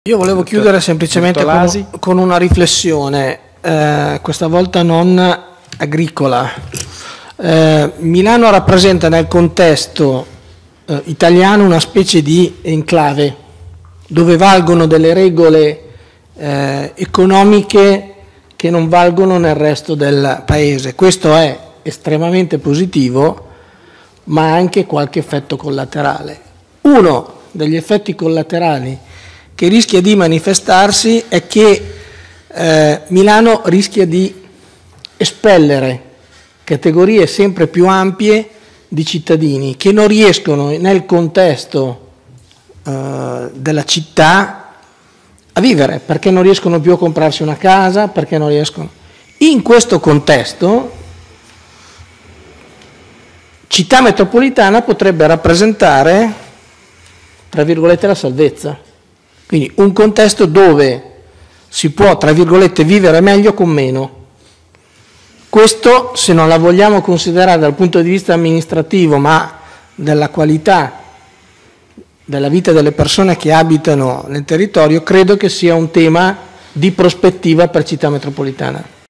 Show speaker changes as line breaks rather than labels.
Io volevo chiudere semplicemente con una riflessione, questa volta non agricola. Milano rappresenta nel contesto italiano una specie di enclave dove valgono delle regole economiche che non valgono nel resto del paese. Questo è estremamente positivo, ma ha anche qualche effetto collaterale. Uno degli effetti collaterali che rischia di manifestarsi è che Milano rischia di espellere categorie sempre più ampie di cittadini che non riescono nel contesto della città a vivere, perché non riescono più a comprarsi una casa, perché non riescono. In questo contesto Città metropolitana potrebbe rappresentare, tra virgolette, la salvezza. Quindi un contesto dove si può, tra virgolette, vivere meglio con meno. Questo, se non la vogliamo considerare dal punto di vista amministrativo, ma della qualità della vita delle persone che abitano nel territorio, credo che sia un tema di prospettiva per Città metropolitana.